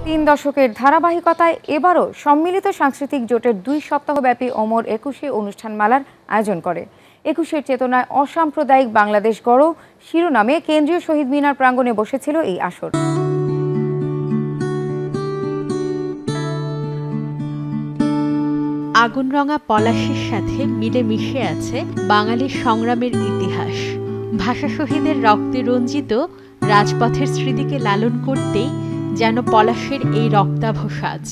তিন দশকের ধারাবাহিকতায় এবারও সম্মিলিত সাংস্কৃতিক জোটের 2 সপ্তাহব্যাপী অমর 21 অনুষ্ঠানমালার আয়োজন করে। 21-এর চেতনায় অসাম্প্রদায়িক বাংলাদেশ গড়ো শিরোনামে কেন্দ্রীয় শহীদ মিনার প্রাঙ্গণে বসেছিল এই আসর। আগুনরঙা পলাশের সাথে মিলেমিশে আছে বাঙালির সংগ্রামের ইতিহাস। ভাষা শহীদের রক্তে রঞ্জিত রাজপথের স্মৃতিকে লালন করতেই যেন পলাশের এই রক্তাভ সাজ।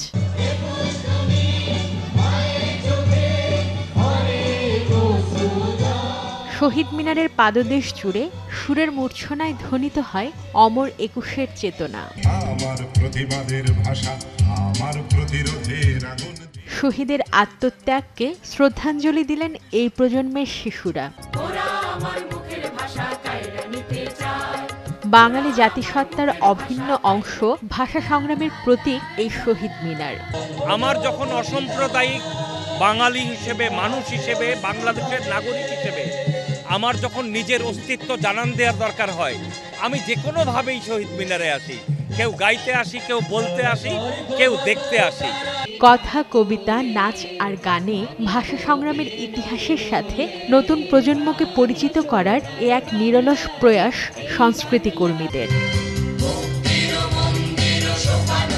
শহীদ মিনারের পাদদেশ জুড়ে সুরের মূর্ছনায় ধ্বনিত হয় অমর 21-এর চেতনা। শহীদের আত্মত্যাগকে শ্রদ্ধাঞ্জলি দিলেন এই প্রজন্মের শিশুরা। বাঙালি জাতিসত্তার অভিন্ন অংশ, ভাষা সংগ্রামের প্রতীক এই শহীদ মিনার। আমার যখন অসাম্প্রদায়িক বাঙালি হিসেবে, মানুষ হিসেবে, বাংলাদেশের নাগরিক হিসেবে আমার যখন নিজের অস্তিত্ব জানান দেওয়ার দরকার হয়, আমি যে কোনোভাবেই শহীদ মিনারে আসি। কেউ গাইতে আসি, কেউ বলতে আসি, কেউ দেখতে আসি। কথা, কবিতা, নাচ আর গানে ভাষা সংগ্রামের ইতিহাসের সাথে নতুন প্রজন্মকে পরিচিত করার এ এক নিরলস প্রয়াস সংস্কৃতি কর্মীদের।